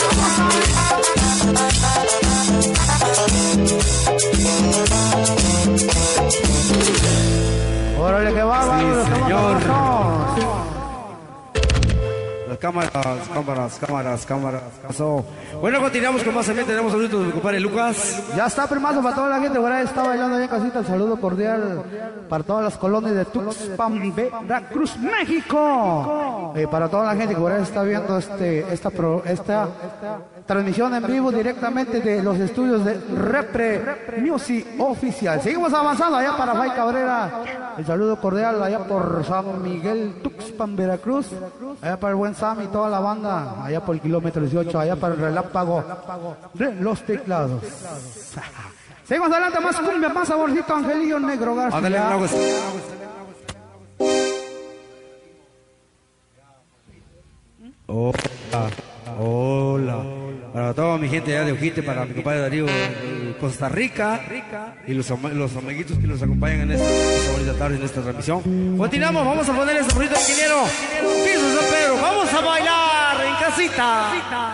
Órale, que bárbaro, Sí, los que señor. vamos. Los cámaras, cámaras, cámaras, cámaras. Pasó. Bueno, continuamos con más también. Tenemos saludos de mi compadre Lucas. Ya está, primazo, para toda la gente por ahí está bailando ahí en casita. El saludo cordial para todas las colonias de Tuxpan, Veracruz, México. Eh, para toda la gente que por ahí está viendo este, esta, pro, esta transmisión en vivo directamente de los estudios de Repre Music Oficial. Seguimos avanzando allá para Fay Cabrera. El saludo cordial allá por San Miguel, Tuxpan, Veracruz. Allá para el buen Sam y toda la banda. Allá por el kilómetro dieciocho. Allá para el relámpago de los teclados. Seguimos adelante, más cumbia, más saborcito, Angelillo Negro García. Ándale, no, pues. Hola, hola. Para toda mi gente allá de Ojite, para mi compadre Darío de Costa Rica y los, los amiguitos que nos acompañan en esta bonita tarde, en esta transmisión. Continuamos, vamos a poner ese bonito ingeniero Tirso San Pedro. Vamos a bailar en casita.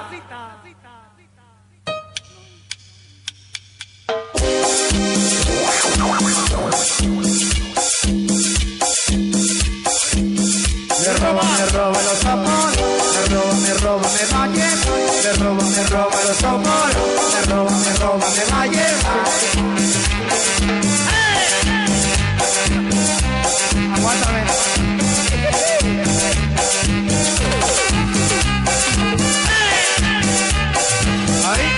Me roba, me roba los zapatos, me roba, me roba, me va a llevar. Me roba, me roba los zapatos, me roba, me roba, me va a llevar. Aguántame. Ahí.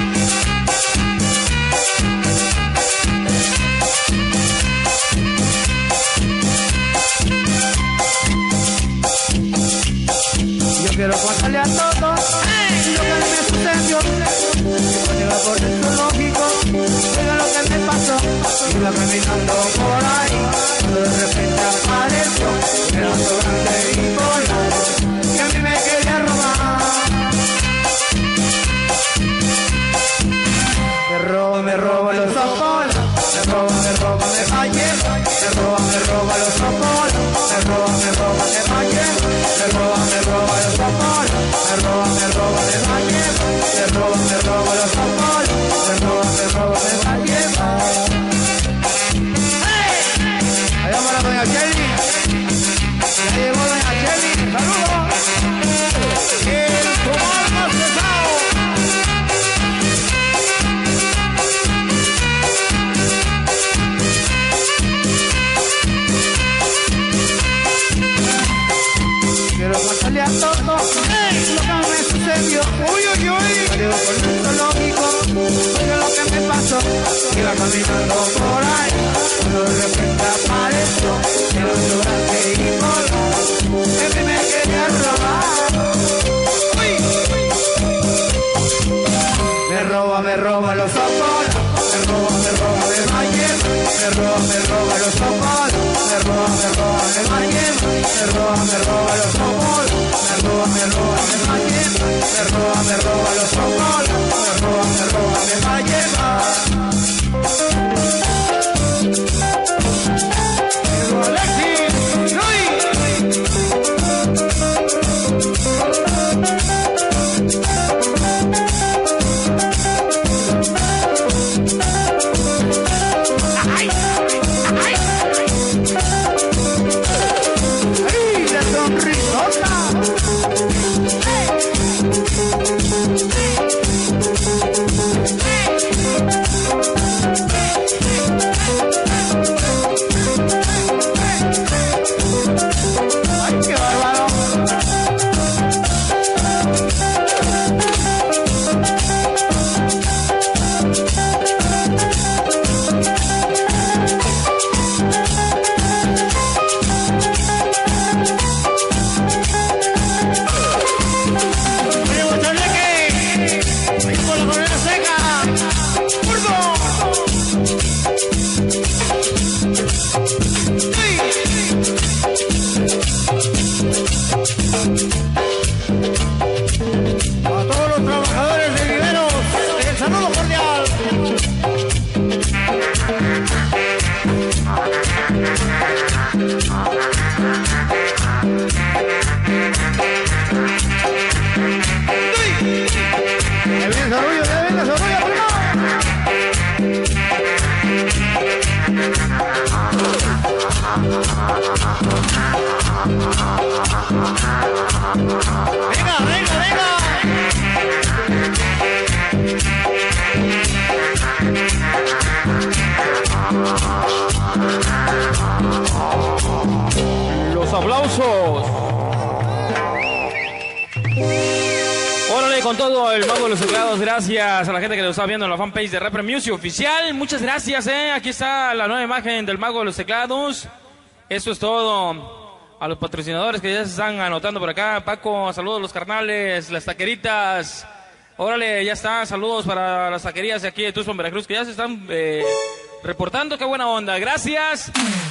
Quiero contarle a todos lo que me sucedió. Iba por el zoológico, oiga lo que me pasó. Iba caminando por ahí, cuando de repente apareció el oso grande y polar, que a mí me quería robar. Me roba, me roba los zapatos, me roba, me roba, me va a llevar. Me roba, me roba los zapatos, me roba, me roba, me va a llevar. Me roba, me roba los zapatos, me roba, me roba, me va a llevar. Me roba, me roba los zapatos, me roba, me roba, me va a llevar. Allá para doña Kelly, ya llegó doña Kelly, saludos. El tomar más pesado. Quiero contarle a todos lo que me sucedió. Uy, uy, uy. Salió por el zoológico, oiga lo que me pasó. Iba caminando por ahí, cuando de repente apareció el oso grande y polar, que a mí me quería robar. Uy. Me roba, me roba los zapatos, me roba, me roba, me va a llevar. Me roba, me roba los zapatos, me roba, me roba, me va a llevar. Me roba, me roba los zapatos, me roba, me roba, me va a llevar. Me roba, me roba los zapatos, me roba, me roba, me va a llevar. Pero Alexis, ¡ay! ¡Ay! ¡Ay, la sonrisota! ¡Ay, qué bárbaro! A todos los trabajadores de Viveros, el saludo cordial. ¡Ya viene el orgullo, ya viene el orgullo, primo! Venga, venga, venga. Los aplausos. Órale, con todo el mago de los teclados, gracias a la gente que nos está viendo en la fanpage de Repre Music Oficial. Muchas gracias, eh. Aquí está la nueva imagen del mago de los teclados. Eso es todo. A los patrocinadores que ya se están anotando por acá. Paco, saludos a los carnales, las taqueritas. Órale, ya está. Saludos para las taquerías de aquí de Tuxpan, Veracruz, que ya se están eh, reportando. Qué buena onda. Gracias.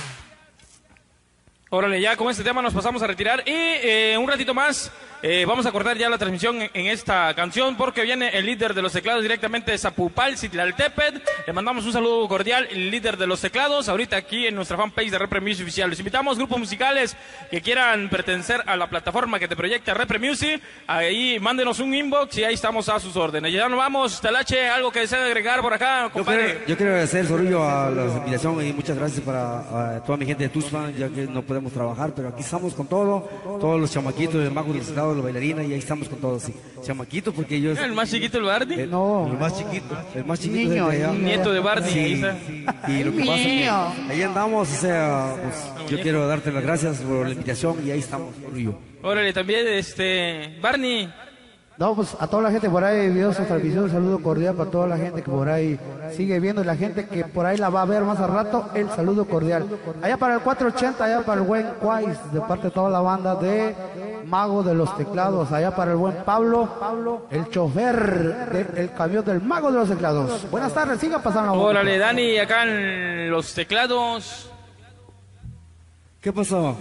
Órale, ya con este tema nos pasamos a retirar y eh, un ratito más eh, vamos a cortar ya la transmisión en, en esta canción porque viene el líder de los teclados directamente de Zapupal, Citlaltépetl. Le mandamos un saludo cordial, el líder de los teclados, ahorita aquí en nuestra fanpage de Repre Music Oficial. Les invitamos grupos musicales que quieran pertenecer a la plataforma que te proyecta Repre Music, ahí mándenos un inbox y ahí estamos a sus órdenes. Ya nos vamos, Talache, algo que desea agregar por acá, compadre. Yo quiero, yo quiero agradecer, Sorullo, a la invitación y muchas gracias para a toda mi gente de Tuxpan, ya que no podemos trabajar, pero aquí estamos con todo, todos los chamaquitos del mago del teclado, los bailarines, y ahí estamos con todos, sí. Chamaquitos, porque ellos... ¿El más chiquito, el Bardi? Eh, No. El más chiquito, el más chiquito. Niño, de allá. niño. Nieto de Bardi. Sí, y lo que pasa es que ahí andamos, o sea, pues, yo quiero darte las gracias por la invitación y ahí estamos, Sorullo. Órale, también, este, Barney. No, pues a toda la gente por ahí, videos de transmisión, un saludo cordial para toda la gente que por ahí sigue viendo y la gente que por ahí la va a ver más al rato, el saludo cordial. Allá para el cuatrocientos ochenta, allá para el buen Quais, de parte de toda la banda de Mago de los Teclados, allá para el buen Pablo, el chofer del camión del Mago de los Teclados. Buenas tardes, sigan pasando la voz. Órale, Dani, acá en los teclados. ¿Qué pasó?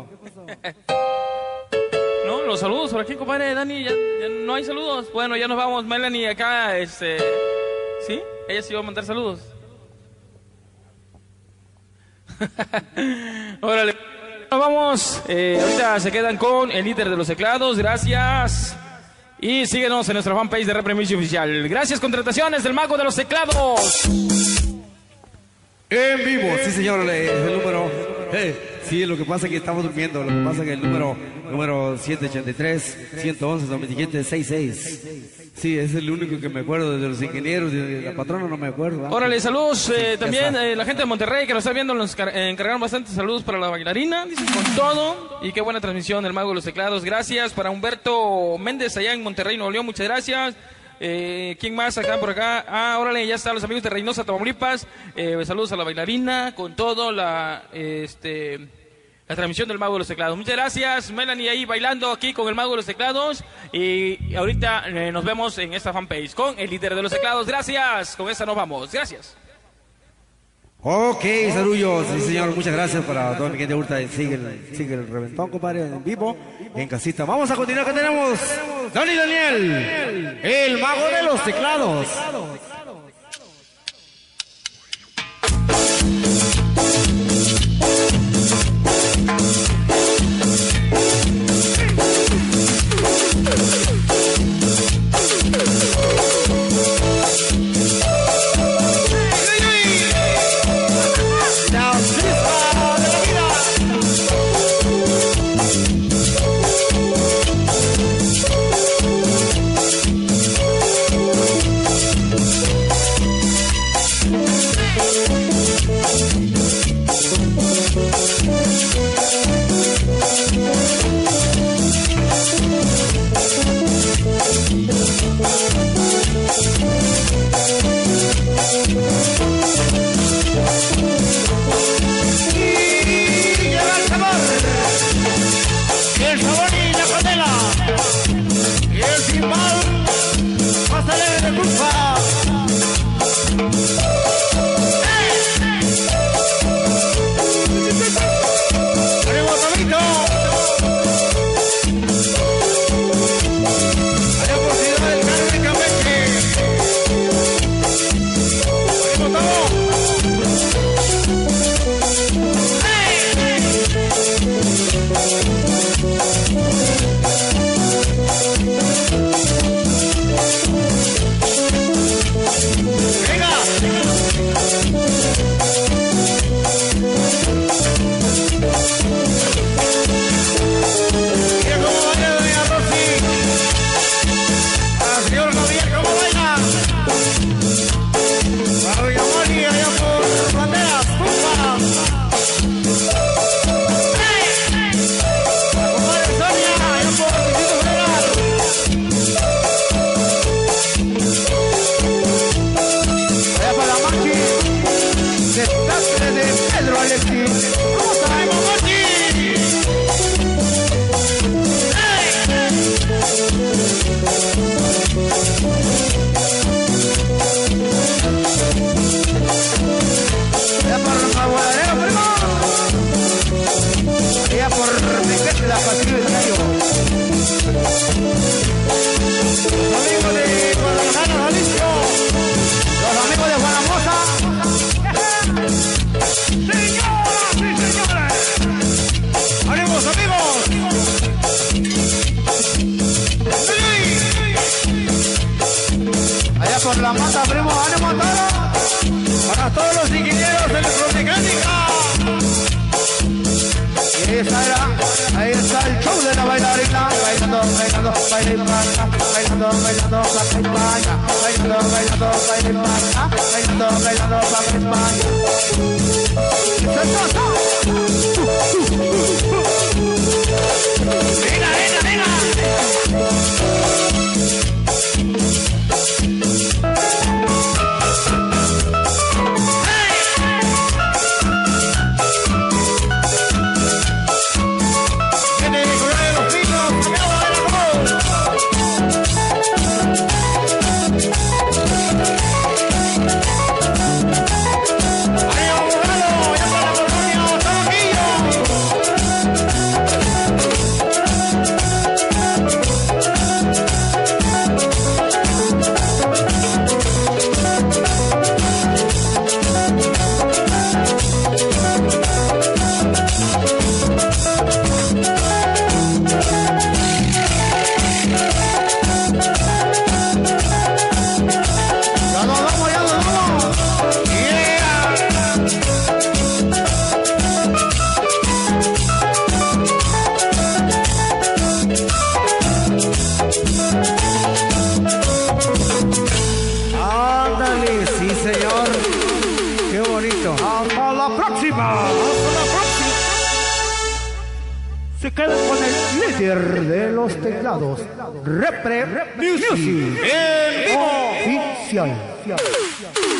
No, los saludos por aquí, compadre. Dani, ya, ya no hay saludos. Bueno, ya nos vamos. Melanie acá, este... ¿Sí? Ella sí va a mandar saludos. Órale. Nos vamos. Eh, ahorita se quedan con el líder de los teclados. Gracias. Y síguenos en nuestra fanpage de Repre Music Oficial. Gracias, contrataciones del Mago de los Teclados. En vivo, sí señor, es el número... Eh, sí, lo que pasa es que estamos durmiendo, lo que pasa es que el número número siete ochenta y tres, ciento once, noventa y siete, sesenta y seis. Sí, es el único que me acuerdo, de los ingenieros, de la patrona no me acuerdo. ¿Ah? Órale, saludos eh, también eh, la gente de Monterrey que nos está viendo, nos eh, encargaron bastantes saludos para la bailarina, dicen con todo, y qué buena transmisión del Mago de los Teclados. Gracias para Humberto Méndez allá en Monterrey, Nuevo León, muchas gracias. Eh, ¿Quién más acá por acá? Ah, órale, ya están los amigos de Reynosa, Tamaulipas. Eh, saludos a la bailarina, con todo la este la transmisión del Mago de los Teclados. Muchas gracias, Melanie ahí bailando aquí con el Mago de los Teclados. Y ahorita eh, nos vemos en esta fanpage con el líder de los teclados. Gracias, con esta nos vamos. Gracias. Ok, Sarullo, sí señor, muchas gracias para toda mi gente de Hurta. Sigue el, sigue el reventón, compadre, en vivo, en casita. Vamos a continuar, que tenemos Dani Daniel, el Mago de los Teclados. diario. Los amigos de Guadalajara, Jalisco. Los amigos de Guanamosa. Señoras y señores. ¡Ánimos, amigos! Allá por la mata, primo, ánimo a todos. Para todos los ingenieros de electromecánica. Y ahí está, ahí está el show de la bailarina. Bailando, bailando, bailando, bailando, bailando, para España. Bailando, bailando, bailando, bailando, bailando, para España. ¡Venga, venga, venga! Se queda con el líder de los teclados, Repre Music, en vivo. oficial.